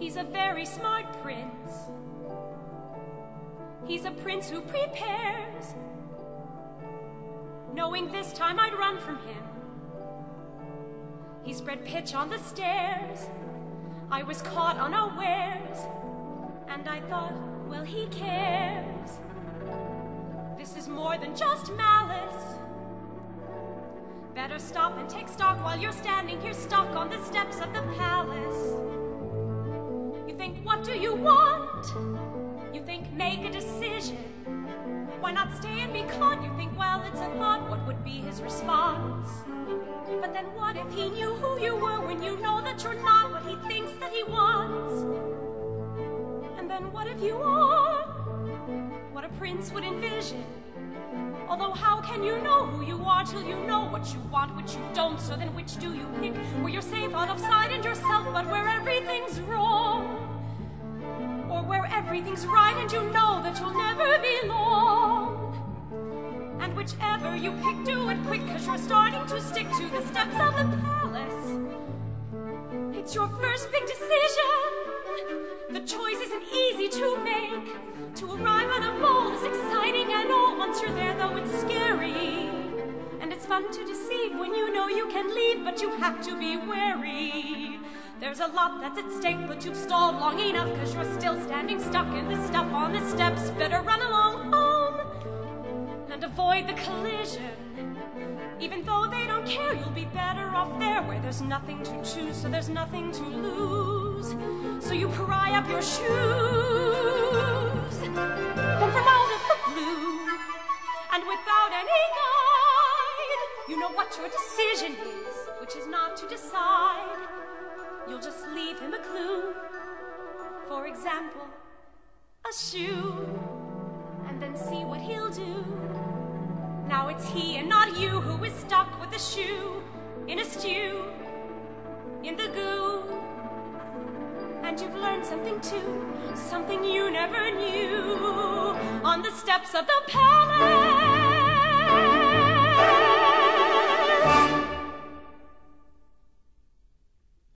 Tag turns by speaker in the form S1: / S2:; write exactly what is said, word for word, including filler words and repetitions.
S1: He's a very smart prince. He's a prince who prepares, knowing this time I'd run from him. He spread pitch on the stairs. I was caught unawares, and I thought, well, he cares. This is more than just malice. Better stop and take stock while you're standing here stuck on the steps of the palace. You think, what do you want? You think, make a decision. Why not stay and be caught? You think, well, it's a thought, what would be his response? But then what if he knew who you were when you know that you're not what he thinks that he wants? And then what if you are what a prince would envision? Although how can you know who you are till you know what you want, which you don't? So then which do you pick? Where you're safe out of sight and yourself, but where everything's wrong? Or where everything's right and you know that you'll never be long? And whichever you pick, do it quick, cause you're starting to stick to the steps of the palace. It's your first big decision. The choice isn't easy to make. To arrive on a ball is exciting and all. Once you're there, though, it's scary. And it's fun to deceive when you know you can leave, but you have to be wary. There's a lot that's at stake, but you've stalled long enough, cause you're still standing stuck in the stuff on the steps. Better run along home and avoid the collision. Even though they don't care, you'll be better off there where there's nothing to choose, so there's nothing to lose. So you pry up your shoes. Then from out of the blue, and without any guide, you know what your decision is, which is not to decide. You'll just leave him a clue. For example, a shoe, and then see what he'll do. Now it's he and not you who is stuck with a shoe in a stew, in the goo. And you've learned something too, something you never knew. On the steps of the palace,